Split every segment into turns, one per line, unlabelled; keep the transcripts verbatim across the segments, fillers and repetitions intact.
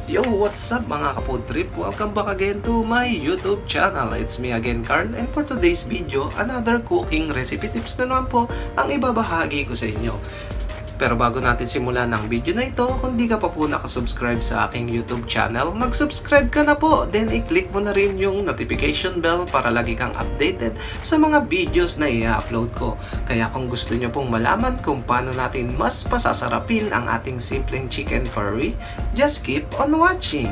Yo, what's up mga ka-food trip? Welcome back again to my YouTube channel. It's me again, Carl, and for today's video, another cooking recipe tips na naman po ang ibabahagi ko sa inyo. Pero bago natin simulan ng video na ito, kung di ka pa po nakasubscribe sa aking YouTube channel, mag-subscribe ka na po. Then i-click mo na rin yung notification bell para lagi kang updated sa mga videos na i-upload ko. Kaya kung gusto nyo pong malaman kung paano natin mas pasasarapin ang ating simpleng chicken curry, just keep on watching!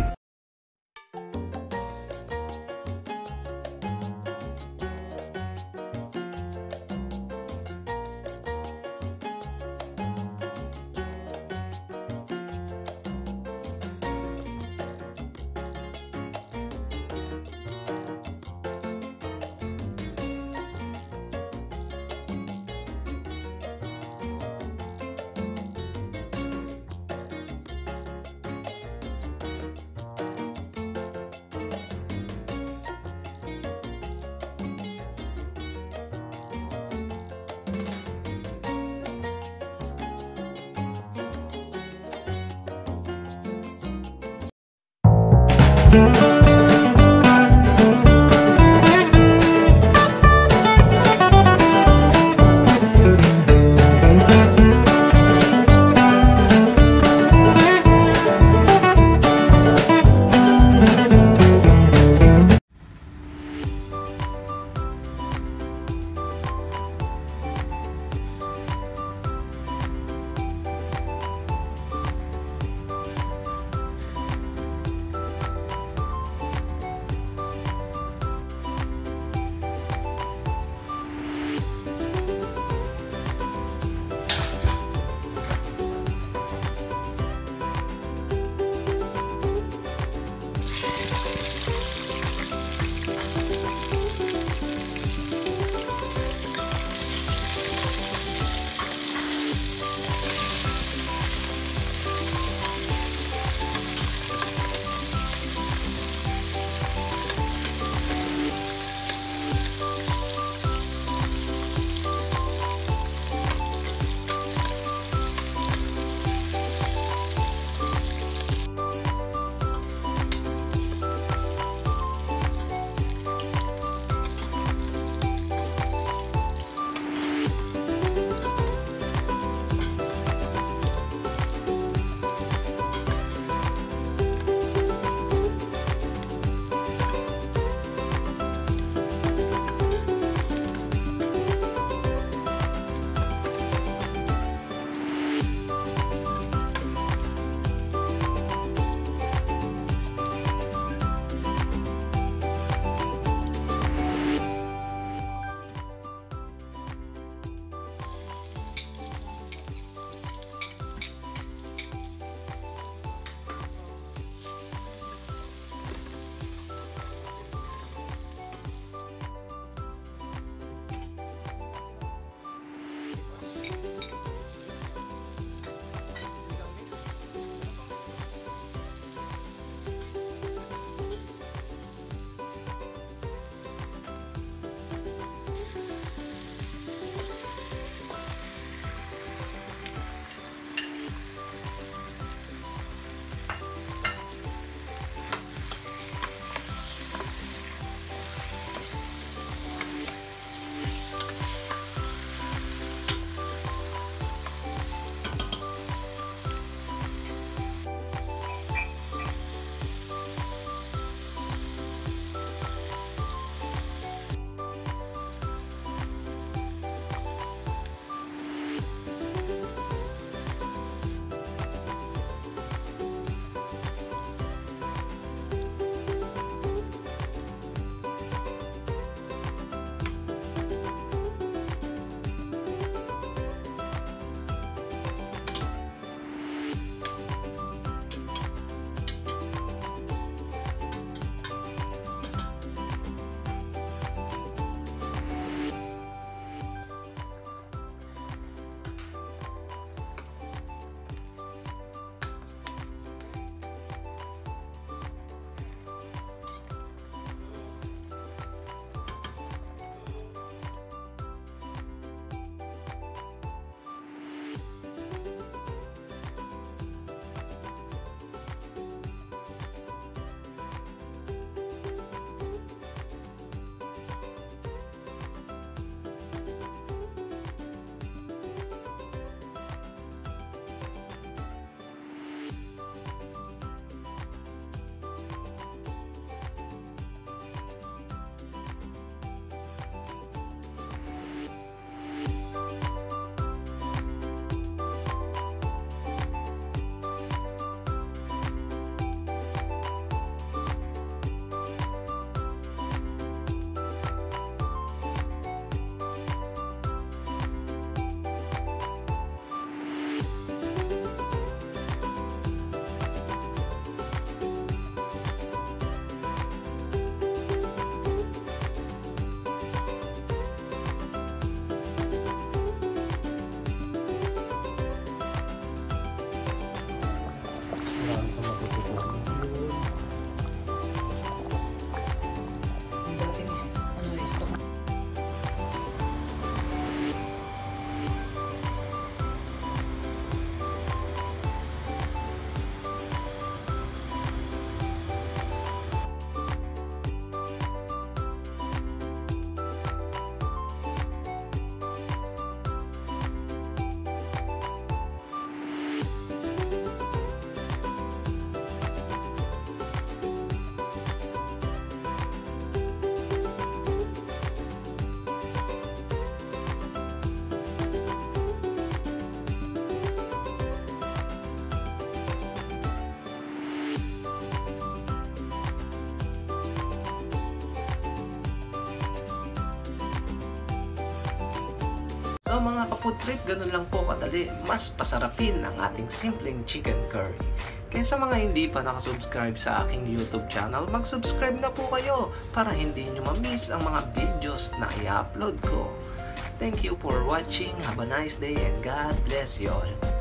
trip, ganun lang po kadali. Mas pasarapin ang ating simpleng chicken curry. Kaya sa mga hindi pa nakasubscribe sa aking YouTube channel, mag-subscribe na po kayo para hindi nyo ma-miss ang mga videos na i-upload ko. Thank you for watching. Have a nice day and God bless you all.